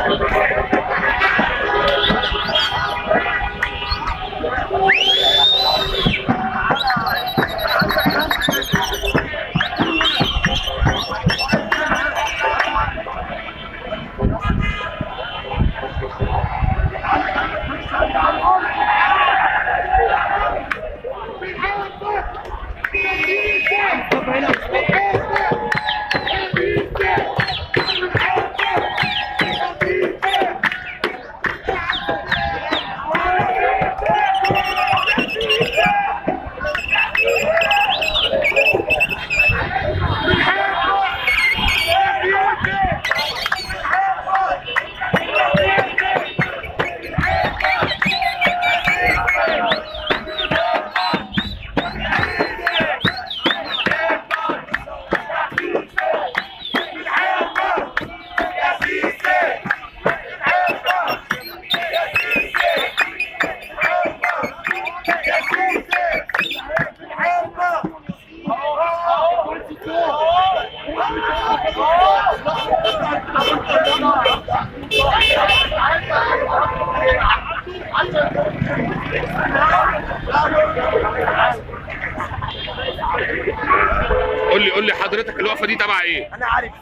قول لي حضرتك الوقفه دي تبع ايه؟ انا عارف.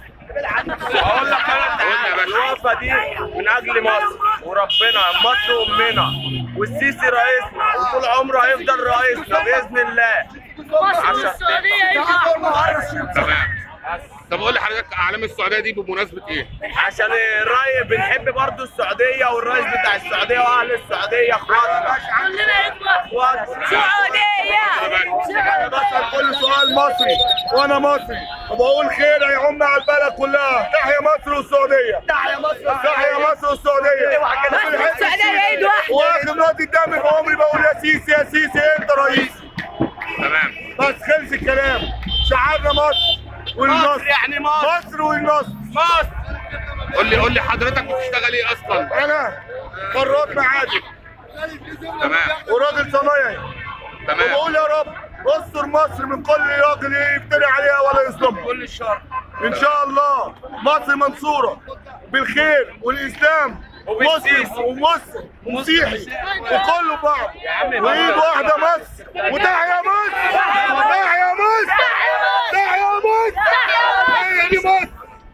اقول لك انا الوقفه دي من اجل مصر وربنا، مصر امنا والسيسي رئيسنا وطول عمره هيفضل رئيسنا باذن الله. مصر والسعوديه تمام. طب قول لي حضرتك اعلام السعوديه دي بمناسبه ايه؟ عشان الرأي بنحب برضو السعوديه والرئيس بتاع السعوديه واهل السعوديه اخواتنا. كلنا اخوات. سعوديه. انا بسأل كل سؤال مصري وانا مصري وبقول خير هيعم على البلد كلها. تحيا مصر والسعوديه. تحيا مصر. تحيا مصر والسعوديه. السعوديه ايد واحده. واخر نقطه دم في عمري بقول يا سيسي يا سيسي انت رئيسي. تمام. بس خلص الكلام. شعارنا مصر والنصر. مصر يعني مصر والنصر. مصر. قول لي حضرتك بتشتغل ايه اصلا؟ انا خراط معادن. تمام. وراجل صنايعي. تمام. وبقول يا رب استر مصر من كل راجل يفتري عليها ولا يظلمها. كل الشر. ان شاء الله مصر منصوره بالخير والاسلام مسلم ومسلم ومسيحي وكله بعض وايد واحده مصر. وتحيا مصر. تحيا مصر. تحيا مصر. تحيا دي مصر.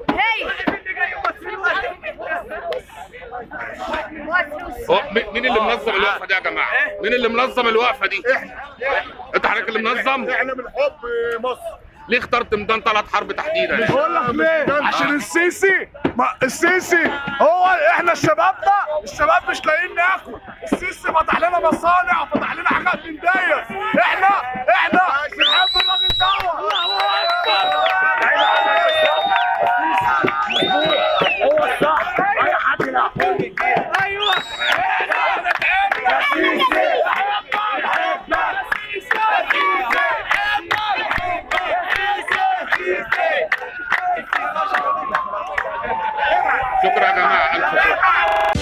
مين اللي منظم الوقفه دي يا جماعه؟ مين اللي منظم الوقفه دي؟ انت حضرتك اللي منظم؟ احنا من حب مصر. ليه اخترت ميدان طلعت حرب تحديدا؟ بقول لك ليه؟ عشان السيسي السيسي هو احنا الشباب مش لاقيين ناكل. السيسي فتح لنا مصانع وفتح لنا حاجات من ديت. احنا بنحب الراجل دوت. هو الصح. اي حد يلاقيه. ايوه. شكرا يا جماعه. الف شكر.